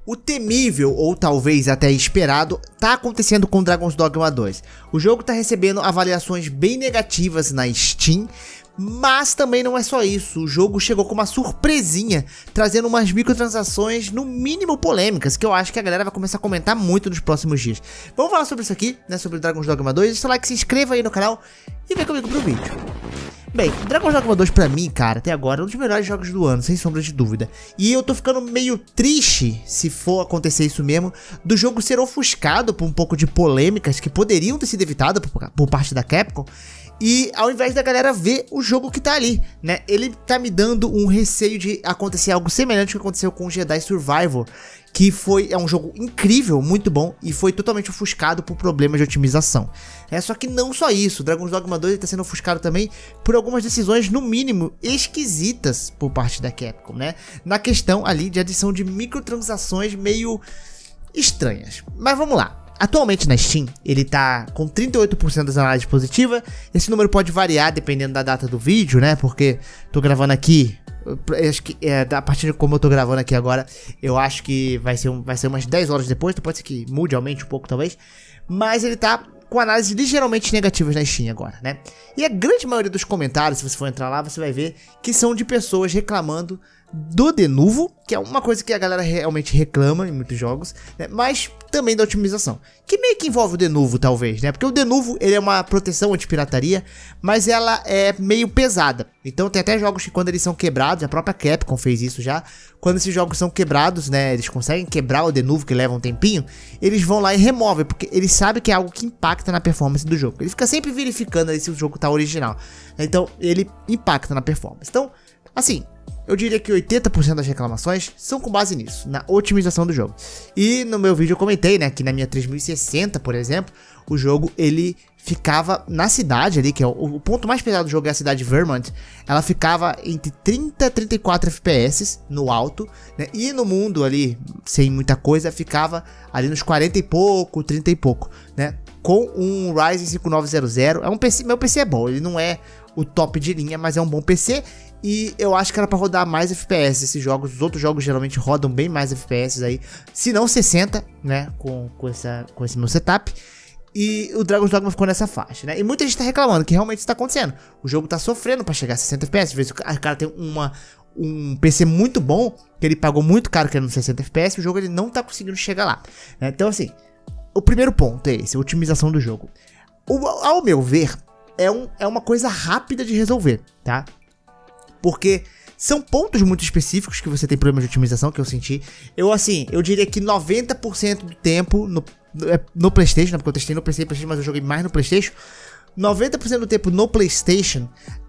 O temível, ou talvez até esperado, tá acontecendo com Dragon's Dogma 2. O jogo tá recebendo avaliações bem negativas na Steam, mas também não é só isso. O jogo chegou com uma surpresinha, trazendo umas microtransações no mínimo polêmicas, que eu acho que a galera vai começar a comentar muito nos próximos dias. Vamos falar sobre isso aqui, né, sobre Dragon's Dogma 2. Deixa o like, se inscreva aí no canal e vem comigo pro vídeo. Bem, Dragon's Dogma 2 pra mim, cara, até agora é um dos melhores jogos do ano, sem sombra de dúvida. E eu tô ficando meio triste, se for acontecer isso mesmo, do jogo ser ofuscado por um pouco de polêmicas que poderiam ter sido evitadas por parte da Capcom. E ao invés da galera ver o jogo que tá ali, né? Ele tá me dando um receio de acontecer algo semelhante ao que aconteceu com o Jedi Survivor, que é um jogo incrível, muito bom, e foi totalmente ofuscado por problemas de otimização. Só que não só isso, Dragon's Dogma 2 está sendo ofuscado também por algumas decisões, no mínimo, esquisitas por parte da Capcom, né? Na questão ali de adição de microtransações meio estranhas. Mas vamos lá. Atualmente na Steam, ele tá com 38% das análises positivas. Esse número pode variar dependendo da data do vídeo, né? Porque tô gravando aqui, acho que a partir de como eu tô gravando aqui agora, eu acho que vai ser umas 10 horas depois. Então pode ser que mude, aumente um pouco talvez. Mas ele tá com análises ligeiramente negativas na Steam agora, né? E a grande maioria dos comentários, se você for entrar lá, você vai ver que são de pessoas reclamando do Denuvo, que é uma coisa que a galera realmente reclama em muitos jogos, né? Mas também da otimização, que meio que envolve o Denuvo talvez, né? Porque o Denuvo, ele é uma proteção anti-pirataria, mas ela é meio pesada. Então tem até jogos que quando eles são quebrados, a própria Capcom fez isso já, quando esses jogos são quebrados, né, eles conseguem quebrar o Denuvo, que leva um tempinho, eles vão lá e removem, porque eles sabem que é algo que impacta na performance do jogo. Ele fica sempre verificando aí se o jogo tá original, então ele impacta na performance. Então, assim, eu diria que 80% das reclamações são com base nisso, na otimização do jogo. E no meu vídeo eu comentei, né, que na minha 3060, por exemplo, o jogo ele ficava na cidade ali, que é o ponto mais pesado do jogo é a cidade de Vermont, ela ficava entre 30 e 34 FPS no alto, né, e no mundo ali, sem muita coisa, ficava ali nos 40 e pouco, 30 e pouco, né, com um Ryzen 5900, é um PC, meu PC é bom, ele não é o top de linha, mas é um bom PC. E eu acho que era pra rodar mais FPS esses jogos. Os outros jogos geralmente rodam bem mais FPS aí, se não 60, né, com esse meu setup. E o Dragon's Dogma ficou nessa faixa, né? E muita gente tá reclamando que realmente isso tá acontecendo. O jogo tá sofrendo pra chegar a 60 FPS. Às vezes o cara tem um PC muito bom, que ele pagou muito caro querendo 60 FPS, o jogo ele não tá conseguindo chegar lá, né? Então assim, o primeiro ponto é esse, a otimização do jogo. Ao meu ver, é uma coisa rápida de resolver, tá? Porque são pontos muito específicos que você tem problemas de otimização, que eu senti. Eu diria que 90% do tempo no PlayStation, né, porque eu testei no PC, mas eu joguei mais no PlayStation. 90% do tempo no PlayStation,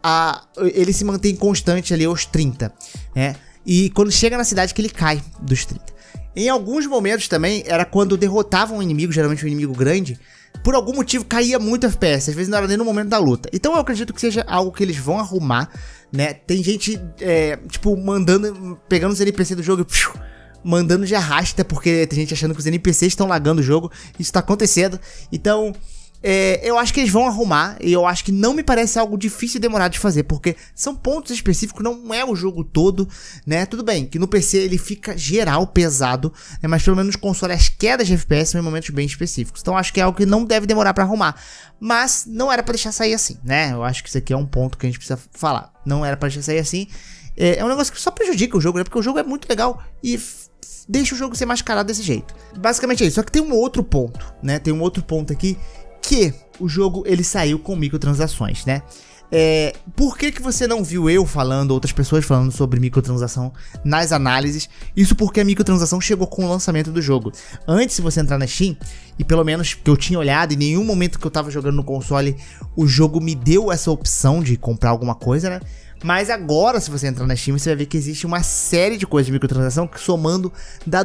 ele se mantém constante ali aos 30, né? E quando chega na cidade que ele cai dos 30. Em alguns momentos também, era quando derrotava um inimigo, geralmente um inimigo grande, por algum motivo caía muito FPS, às vezes não era nem no momento da luta. Então eu acredito que seja algo que eles vão arrumar, né? Tem gente, tipo, pegando os NPC do jogo e mandando de arrasta, porque tem gente achando que os NPCs estão lagando o jogo. Isso tá acontecendo, então eu acho que eles vão arrumar. E eu acho que não me parece algo difícil e demorado de fazer, porque são pontos específicos, não é o jogo todo, né? Tudo bem que no PC ele fica geral pesado, né? Mas pelo menos no console as quedas de FPS são em momentos bem específicos. Então acho que é algo que não deve demorar pra arrumar. Mas não era pra deixar sair assim, né? Eu acho que isso aqui é um ponto que a gente precisa falar. Não era pra deixar sair assim. É um negócio que só prejudica o jogo, né? Porque o jogo é muito legal e deixa o jogo ser mascarado desse jeito. Basicamente é isso. Só que tem um outro ponto, né? Tem um outro ponto aqui, que o jogo ele saiu com microtransações, né? Por que você não viu eu falando, outras pessoas falando sobre microtransação nas análises? Isso porque a microtransação chegou com o lançamento do jogo. Antes, se você entrar na Steam, e pelo menos que eu tinha olhado, em nenhum momento que eu tava jogando no console, o jogo me deu essa opção de comprar alguma coisa, né? Mas agora, se você entrar na Steam, você vai ver que existe uma série de coisas de microtransação que somando dá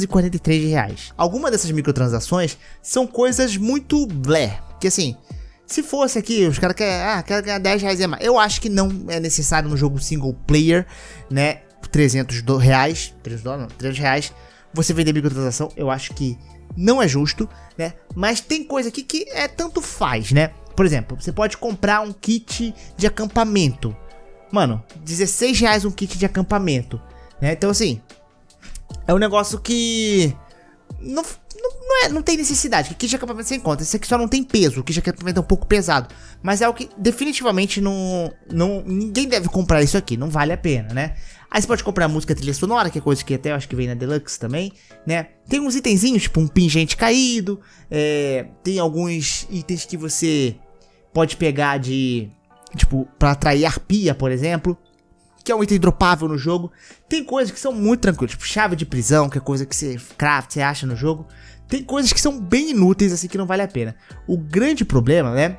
R$243. Algumas dessas microtransações são coisas muito blé, que assim, se fosse aqui, os caras querem ganhar R$10 a mais. Eu acho que não é necessário no jogo single player, né? R$300, R$300, você vender microtransação, eu acho que não é justo, né? Mas tem coisa aqui que tanto faz, né? Por exemplo, você pode comprar um kit de acampamento. Mano, R$16 um kit de acampamento, né? Então assim, é um negócio que não tem necessidade. Que kit de acampamento você encontra. Esse aqui só não tem peso. O kit de acampamento é um pouco pesado. Mas é o que definitivamente ninguém deve comprar isso aqui. Não vale a pena, né? Aí você pode comprar música trilha sonora, que é coisa que até eu acho que vem na Deluxe também, né? Tem uns itenzinhos, tipo um pingente caído. Tem alguns itens que você pode pegar tipo, pra atrair arpia, por exemplo, que é um item dropável no jogo. Tem coisas que são muito tranquilas, tipo chave de prisão, que é coisa que você craft, você acha no jogo. Tem coisas que são bem inúteis, assim, que não vale a pena. O grande problema, né,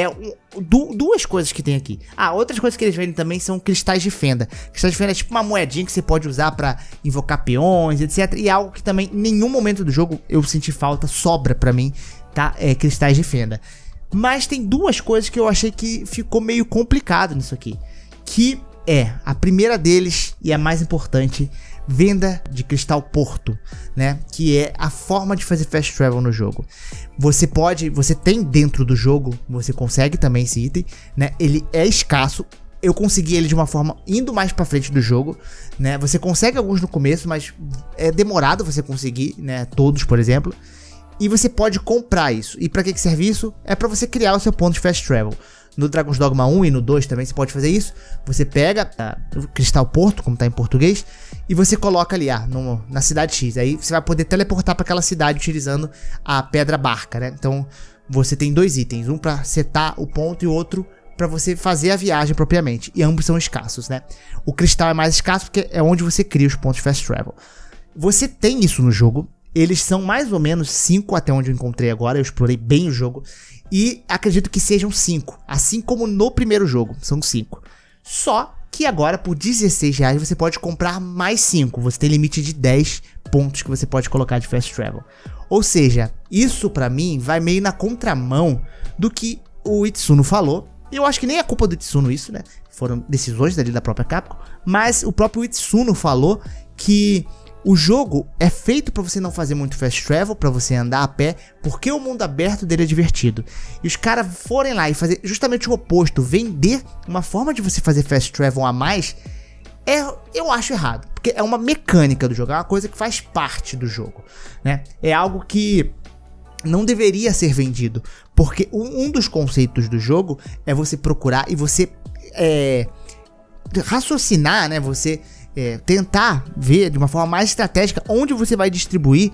duas coisas que tem aqui. Outras coisas que eles vendem também são cristais de fenda. Cristais de fenda é tipo uma moedinha que você pode usar pra invocar peões, etc. E algo que também em nenhum momento do jogo eu senti falta, sobra pra mim, tá? Cristais de fenda. Mas tem duas coisas que eu achei que ficou meio complicado nisso aqui. Que a primeira deles, e a mais importante, venda de cristal porto, né? Que é a forma de fazer fast travel no jogo. Você tem dentro do jogo, você consegue também esse item, né? Ele é escasso. Eu consegui ele de uma forma indo mais pra frente do jogo, né? Você consegue alguns no começo, mas é demorado você conseguir, né? Todos, por exemplo. E você pode comprar isso. E pra que serve isso? É pra você criar o seu ponto de fast travel. No Dragon's Dogma 1 e no 2 também você pode fazer isso. Você pega o Cristal Porto, como tá em português, e você coloca ali, na cidade X. Aí você vai poder teleportar para aquela cidade utilizando a Pedra Barca, né? Então você tem dois itens, um para setar o ponto e outro para você fazer a viagem propriamente. E ambos são escassos, né? O cristal é mais escasso porque é onde você cria os pontos de fast travel. Você tem isso no jogo. Eles são mais ou menos 5 até onde eu encontrei agora. Eu explorei bem o jogo. E acredito que sejam 5. Assim como no primeiro jogo. São 5. Só que agora por R$16 você pode comprar mais 5. Você tem limite de 10 pontos que você pode colocar de fast travel. Ou seja, isso pra mim vai meio na contramão do que o Itsuno falou. Eu acho que nem é culpa do Itsuno isso, né? Foram decisões dali da própria Capcom. Mas o próprio Itsuno falou que o jogo é feito pra você não fazer muito fast travel, pra você andar a pé, porque o mundo aberto dele é divertido. E os caras forem lá e fazer justamente o oposto, vender uma forma de você fazer fast travel a mais, eu acho errado. Porque é uma mecânica do jogo, é uma coisa que faz parte do jogo, né? É algo que não deveria ser vendido, porque um dos conceitos do jogo é você procurar e você raciocinar, né? Você tentar ver de uma forma mais estratégica onde você vai distribuir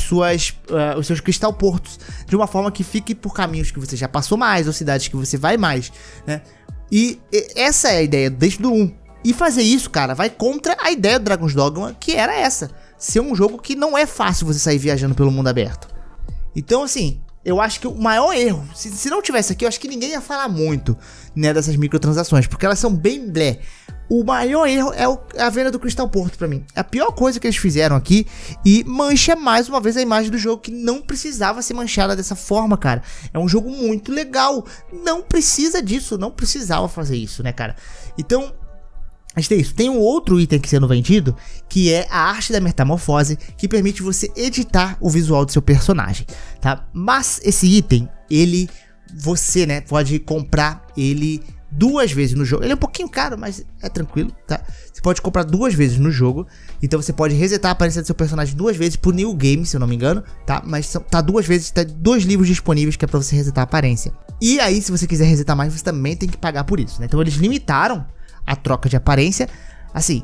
os seus cristal portos, de uma forma que fique por caminhos que você já passou mais, ou cidades que você vai mais, né? E essa é a ideia desde o 1. E fazer isso, cara, vai contra a ideia do Dragon's Dogma, que era essa: ser um jogo que não é fácil você sair viajando pelo mundo aberto. Então, assim, eu acho que o maior erro, se não tivesse aqui, eu acho que ninguém ia falar muito, né, dessas microtransações, porque elas são bem blé. O maior erro é a venda do Cristal Porto pra mim. É a pior coisa que eles fizeram aqui e mancha mais uma vez a imagem do jogo, que não precisava ser manchada dessa forma, cara. É um jogo muito legal. Não precisa disso, não precisava fazer isso, né, cara? Então, a gente tem isso. Tem um outro item aqui sendo vendido, que é a arte da metamorfose, que permite você editar o visual do seu personagem, tá? Mas esse item, você, né, pode comprar ele 2 vezes no jogo. Ele é um pouquinho caro, mas é tranquilo, tá? Você pode comprar 2 vezes no jogo. Então você pode resetar a aparência do seu personagem 2 vezes por New Game, se eu não me engano, tá? Mas tá 2 vezes, tá 2 livros disponíveis que é pra você resetar a aparência. E aí, se você quiser resetar mais, você também tem que pagar por isso, né? Então eles limitaram a troca de aparência. Assim,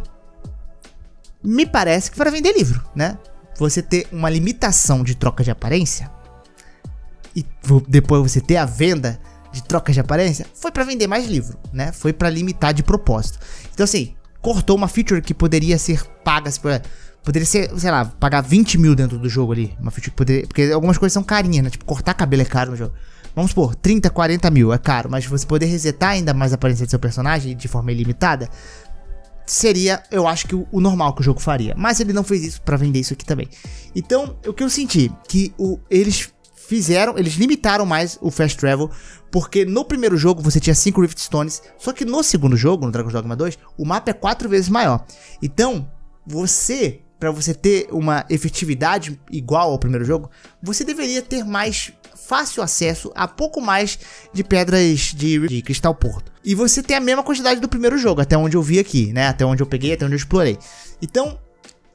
me parece que para vender livro, né? Você ter uma limitação de troca de aparência e depois você ter a venda de troca de aparência, foi pra vender mais livro, né? Foi pra limitar de propósito. Então, assim, cortou uma feature que poderia ser paga, poderia ser, sei lá, pagar 20 mil dentro do jogo ali. Uma feature que poderia, porque algumas coisas são carinhas, né? Tipo, cortar cabelo é caro no jogo. Vamos supor, 30, 40 mil é caro, mas você poder resetar ainda mais a aparência do seu personagem de forma ilimitada, seria, eu acho que o normal que o jogo faria. Mas ele não fez isso pra vender isso aqui também. Então, o que eu senti, que eles limitaram mais o fast travel, porque no primeiro jogo você tinha 5 Rift Stones, só que no segundo jogo, no Dragon's Dogma 2, o mapa é 4 vezes maior. Então, pra você ter uma efetividade igual ao primeiro jogo, você deveria ter mais fácil acesso a pouco mais de pedras de Cristal Porto. E você tem a mesma quantidade do primeiro jogo, até onde eu vi aqui, né? Até onde eu peguei, até onde eu explorei. Então,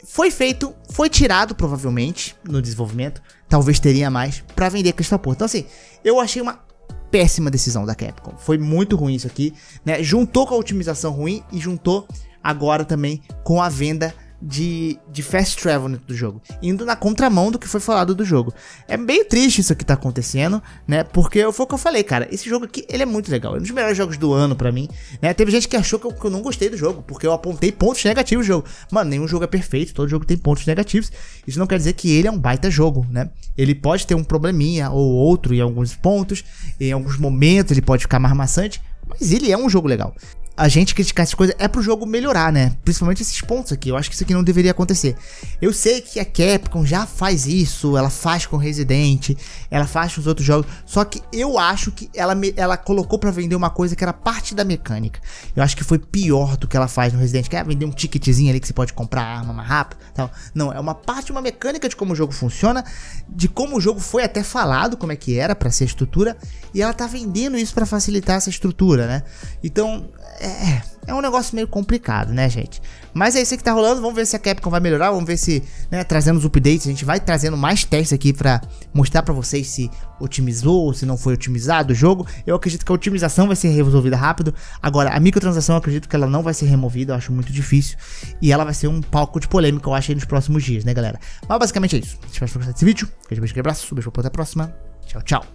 foi feito, foi tirado provavelmente no desenvolvimento, talvez teria mais, pra vender Crystal Portal. Então assim, eu achei uma péssima decisão da Capcom, foi muito ruim isso aqui, né? Juntou com a otimização ruim e juntou agora também com a venda de fast travel dentro do jogo, indo na contramão do que foi falado do jogo. É bem triste isso que tá acontecendo, né? Porque foi o que eu falei, cara, esse jogo aqui, ele é muito legal, é um dos melhores jogos do ano pra mim, né? Teve gente que achou que eu não gostei do jogo, porque eu apontei pontos negativos do jogo. Mano, nenhum jogo é perfeito, todo jogo tem pontos negativos. Isso não quer dizer que ele é um baita jogo, né? Ele pode ter um probleminha ou outro em alguns pontos, em alguns momentos ele pode ficar mais maçante, mas ele é um jogo legal. A gente criticar essas coisas é pro jogo melhorar, né? Principalmente esses pontos aqui. Eu acho que isso aqui não deveria acontecer. Eu sei que a Capcom já faz isso. Ela faz com Resident. Ela faz com os outros jogos. Só que eu acho que ela colocou pra vender uma coisa que era parte da mecânica. Eu acho que foi pior do que ela faz no Resident. Que é vender um ticketzinho ali que você pode comprar a arma mais rápido. Tal. Não, é uma parte, uma mecânica de como o jogo funciona. De como o jogo foi até falado, como é que era pra ser a estrutura. E ela tá vendendo isso pra facilitar essa estrutura, né? Então... É um negócio meio complicado, né, gente? Mas é isso que tá rolando, vamos ver se a Capcom vai melhorar, vamos ver se, né, trazendo os updates, a gente vai trazendo mais testes aqui pra mostrar pra vocês se otimizou ou se não foi otimizado o jogo. Eu acredito que a otimização vai ser resolvida rápido, agora a microtransação eu acredito que ela não vai ser removida, eu acho muito difícil, e ela vai ser um palco de polêmica, eu acho, aí nos próximos dias, né, galera? Mas basicamente é isso, espero que vocês gostem desse vídeo, beijo, abraço, beijo, até a próxima, tchau, tchau.